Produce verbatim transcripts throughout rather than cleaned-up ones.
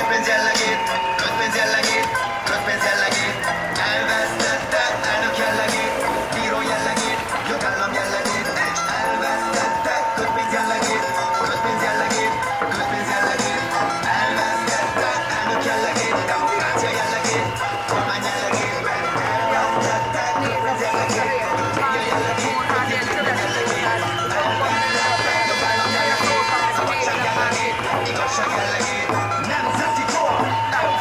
Közpénz jellegét, közpénz jellegét, közpénz jellegét. Elvesztette elnök jellegét, bíró jellegét, jogállam jellegét. Elvesztette közpénz jellegét, közpénz jellegét, közpénz jellegét. Elvesztette elnök jellegét, demokrácia jellegét, kormány jellegét. Elvesztette közpénz jellegét, média jellegét, közpénz jellegét. Elvesztette jogállam jellegét, szabadság jellegét, igazság jellegét. Nemzeti csor!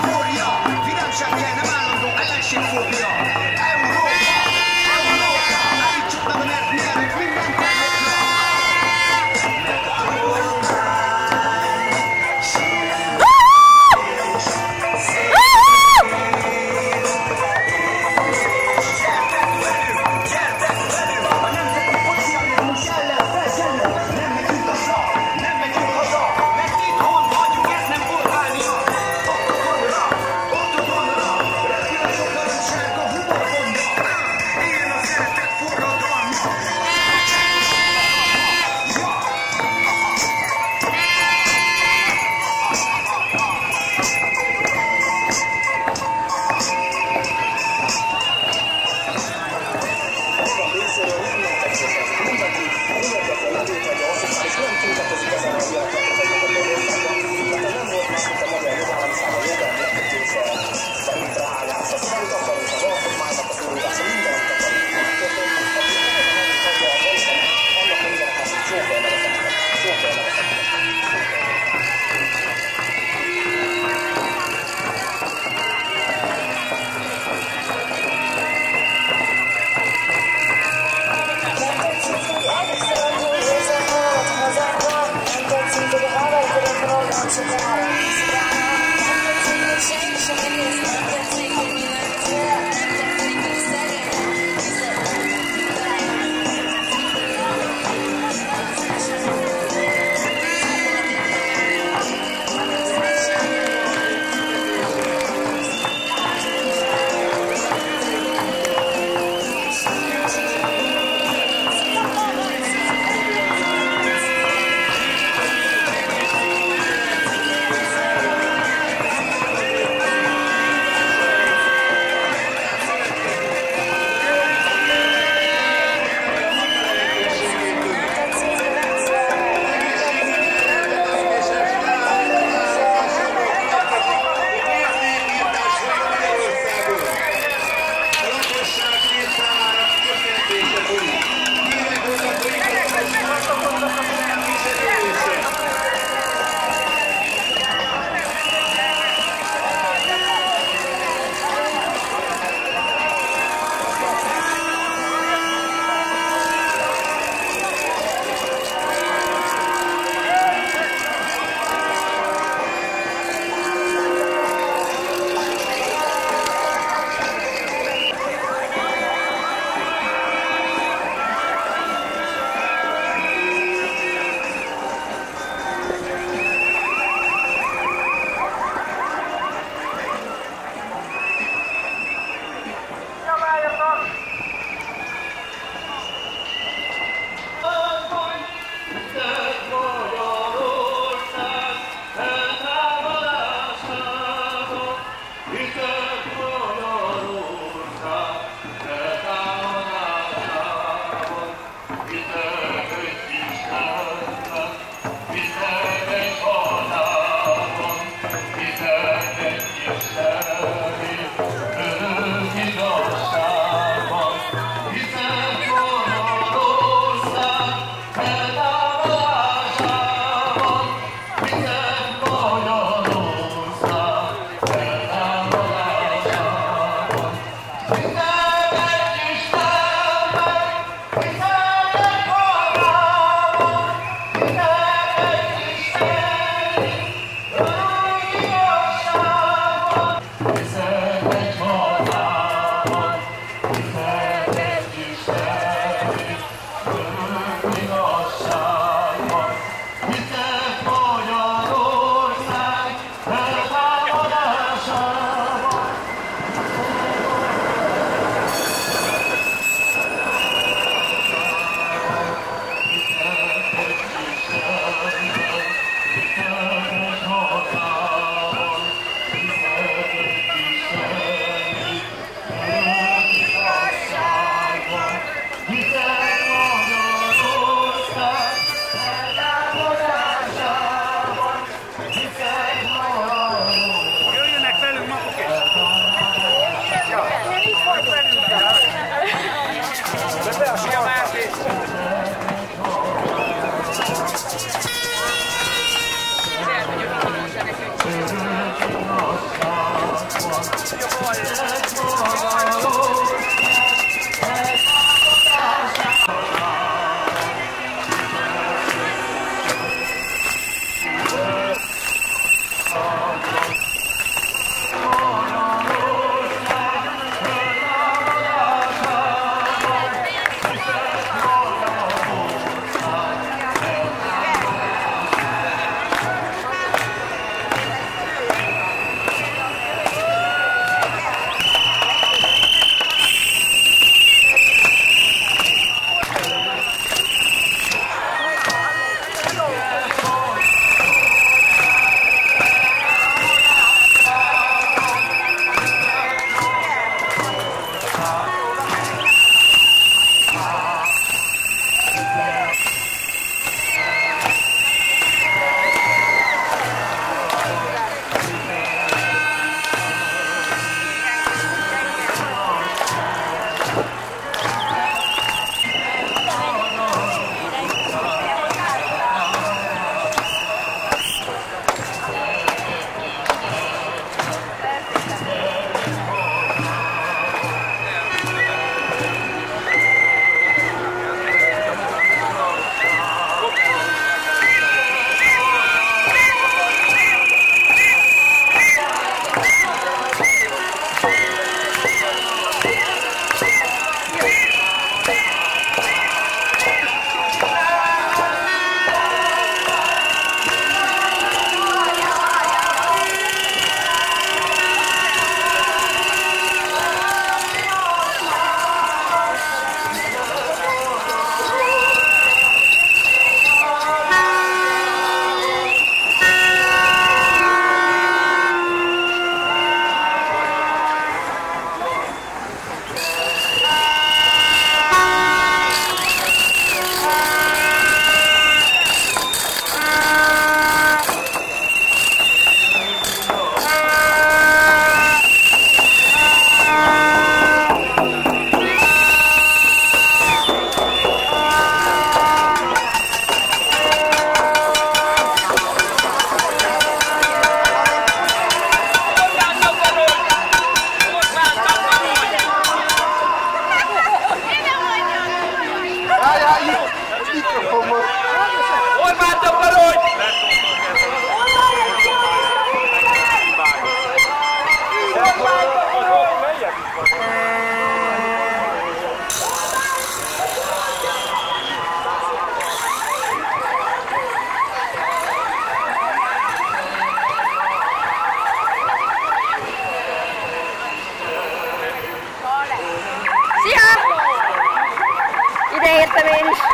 Értem én is.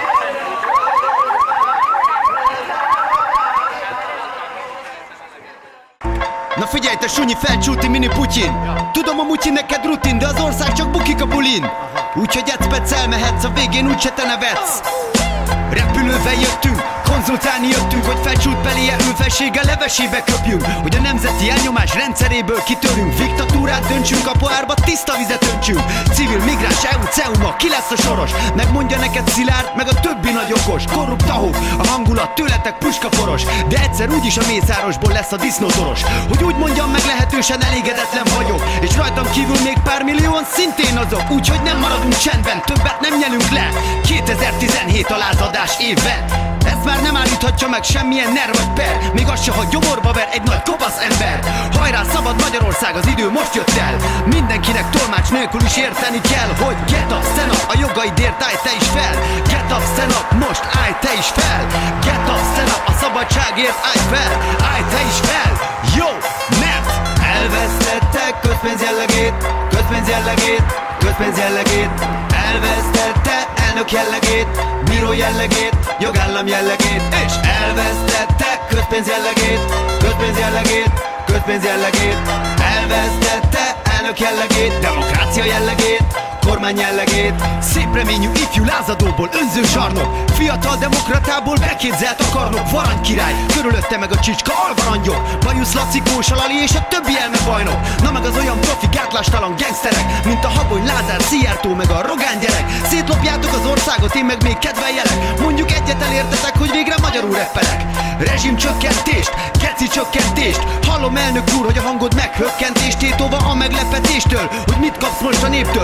Na figyelj, te sunyi felcsúti mini Putyin. Tudom, a mutyi neked rutin, de az ország csak bukik a bulin. Úgyhogy egyszpec elmehetsz, a végén úgyse te nevetsz. Repülővel jöttünk, konzultálni jöttünk, hogy felcsútbeli erőfelséggel levesébe köpjünk, hogy a nemzeti elnyomás rendszeréből kitörünk, diktatúrát döntsünk, a pohárba tiszta vizet öntsünk. Civil, migráns, é u, cé e u ma, ki lesz a soros? Megmondja neked Szilárd, meg a többi nagy okos. Korrupt tahók, a hangulat tőletek puskaporos, de egyszer úgyis a mészárosból lesz a disznótoros. Hogy úgy mondjam meg, lehetősen elégedetlen vagyok, és rajtam kívül még pár millióan szintén azok. Úgyhogy nem maradunk csendben, többet nem nyelünk le. kétezer-tizenhét a lázadás évben. Ezt már nem állíthatja meg semmilyen nerv vagy per, még azt se, ha gyomorba ver egy nagy kopasz ember. Hajrá, szabad Magyarország, az idő most jött el. Mindenkinek tolmács nélkül is érteni kell, hogy get up, stand up, a jogaidért állj te is fel. Get up, stand up, most állj te is fel. Get up, stand up, a szabadságért állj fel. Állj te is fel, jó, mert elvesztettek közpénz jellegét, közpénz jellegét, közpénz jellegét. Elvesztette elnök jellegét, bíró jellegét, jogállam jellegét, és elvesztette közpénz jellegét, közpénz jellegét, közpénz jellegét. Elvesztette elnök jellegét, demokrácia jellegét, kormány jellegét. Szép reményű ifjú lázadóból önző zsarnok, fiatal demokratából beképzelt a karnok. Varany király, körülötte meg a csicska alvarangyok, Bajusz Laci, Kósa Lali és a többi elme bajnok. Na meg az olyan profi gátlástalan gengszterek, mint a Habony, Lázár, Szijjártó meg a Rogán gyerek. Szétlopjátok az országot, én meg még kedveljelek. Mondjuk egyet elértetek, hogy végre magyarul reppelek. Rezsimcsökkentést, geci csökkentést. Hallom elnök úr, hogy a hangod meghökkentést tétova a meglepetéstől, hogy mit kapsz most a néptől, hiszen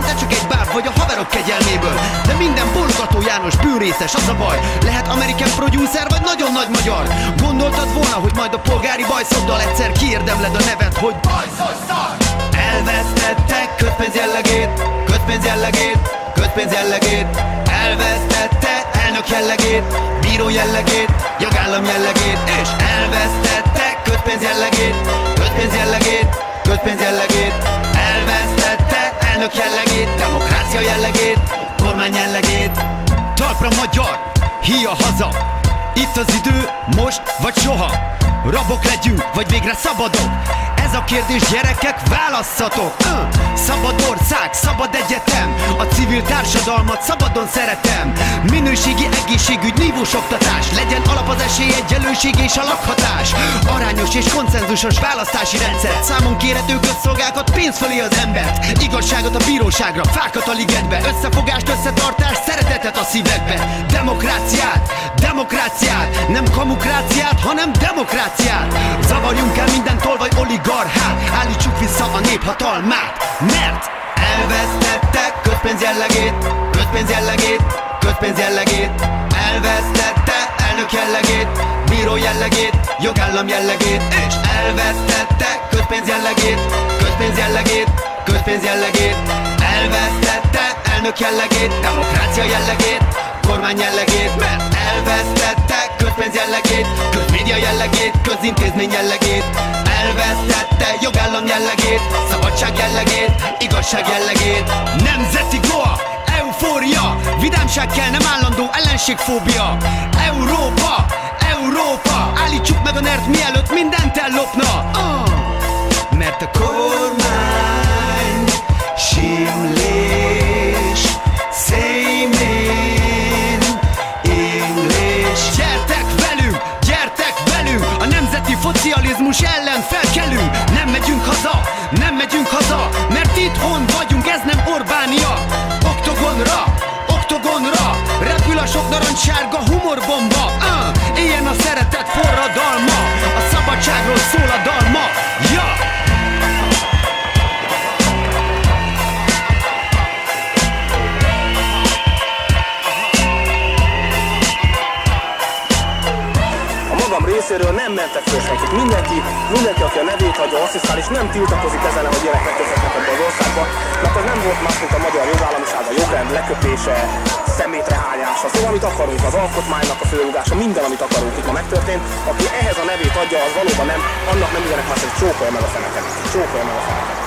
te csak egy báb vagy a haverok kegyelméből. De minden bologató János bűnrészes, az a baj. Lehet American producer vagy nagyon nagy magyar. Gondoltad volna, hogy majd a polgári bajszoddal egyszer kiérdemled a nevet, hogy bajszos szar. Elvesztettek közpénz jellegét, közpénz jellegét, közpénz jellegét. Elvesztette elnök jellegét, bíró jellegét, jogállam jellegét. És elvesztette közpénz jellegét, közpénz jellegét, közpénz jellegét. Elvesztette elnök jellegét, demokrácia jellegét, kormány jellegét. Talpra magyar, híja haza. Itt az idő, most vagy soha. Rabok legyünk, vagy végre szabadok? Ez a kérdés, gyerekek, válasszatok! uh, Szabad ország, szabad egyetem. A civil társadalmat szabadon szeretem. Minőségi egészségügy, nívós oktatás. Legyen alap az esélyegyenlőség és a lakhatás. Arányos és konszenzusos választási rendszer. Számon kérhető közszolgákat, pénz fölé az embert. Igazságot a bíróságra, fákat a ligetbe. Összefogást, összetartást, szeretetet a szívekbe. Demokráciát, demokráciát. Nem kamukráciát, hanem demokráciát. Zavarjunk el minden tolvaj oligarchát. Állítsuk vissza a néphatalmát. Mert elvesztettek közpénz jellegét, közpénz jellegét, közpénz jellegét. Elvesztette elnök jellegét, bíró jellegét, jogállam jellegét. És elvesztette közpénz jellegét, közpénz jellegét, közpénz jellegét. Elvesztette elnök jellegét, demokrácia jellegét, kormány jellegét. Mert elvesztette közpénz jellegét, közmédia jellegét, közintézmény jellegét. Elvesztette jogállam jellegét, szabadság jellegét, igazság jellegét. Nemzeti goa, eufória, vidámság kell, nem állandó ellenségfóbia. Európa, Európa, állítsuk meg a nert mielőtt mindent ellopna. uh. Mert a kormány simlés, say man English. Gyertek velünk, gyertek velünk, a nemzeti szocializmus ellen felkelünk. Nem megyünk haza, nem megyünk haza, mert itthon vagyunk, ez nem Orbánia. Oktogonra, oktogonra, repül a sok narancssárga humorbomba. uh, Éljen a szeretet forradalma, a szabadságról szól a dalma. Ja! Részéről nem mentek föl senkit. Mindenki, mindenki, aki a nevét hagyja, asszisztál, és nem tiltakozik ezen, hogy ilyenek megtörténnek ebbe az országba, mert az nem volt más, mint a magyar jogállamiság, a jogrend leköpése, szemétrehányása. Szóval amit akarunk, az alkotmánynak a fölrúgása, minden, amit akarunk, itt ma megtörtént. Aki ehhez a nevét adja, az valóban nem, annak nem üzenek más, hogy csókolja meg a feneket. Csókolja meg a feneket.